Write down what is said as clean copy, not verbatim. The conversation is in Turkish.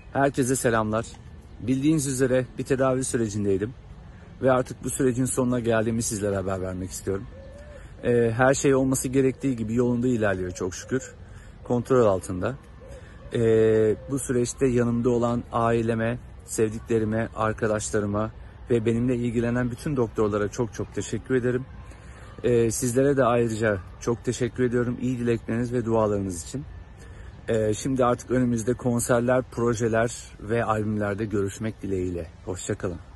Herkese selamlar. Bildiğiniz üzere bir tedavi sürecindeydim ve artık bu sürecin sonuna geldiğimi sizlere haber vermek istiyorum. Her şey olması gerektiği gibi yolunda ilerliyor çok şükür. Kontrol altında. Bu süreçte yanımda olan aileme, sevdiklerime, arkadaşlarıma ve benimle ilgilenen bütün doktorlara çok teşekkür ederim. Sizlere de ayrıca çok teşekkür ediyorum iyi dilekleriniz ve dualarınız için. Şimdi artık önümüzde konserler, projeler ve albümlerde görüşmek dileğiyle. Hoşça kalın.